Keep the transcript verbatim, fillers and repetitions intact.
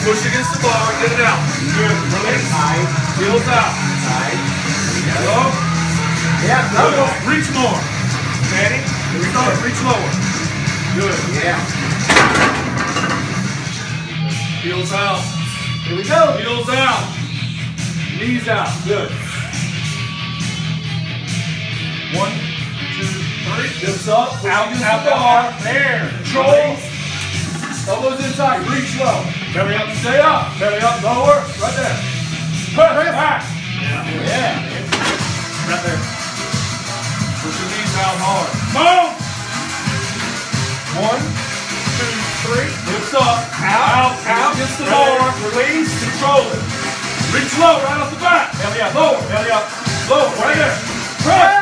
Push against the bar, get it out. Good. Release. Side. Heels out. Side. Go. Yeah, Good. go. Reach more. Manny, here we go. Reach lower. Good. Yeah. Heels out. Here we go. Heels out. Knees out. Good. One, two, three. Hips up. Out, Push out, the out, bar. out. There. Control. Release. Elbows inside. Reach low. Belly up. Stay up. Belly up. Lower. Right there. Push. Back. Yeah. Yeah. Right there. Push your knees out hard. Boom. One, two, three. Hips up. Out. Out. Out. Against the bar. Release. Control it. Reach low right off the bat. Belly up. Lower. Belly up. Lower. Right there. Press.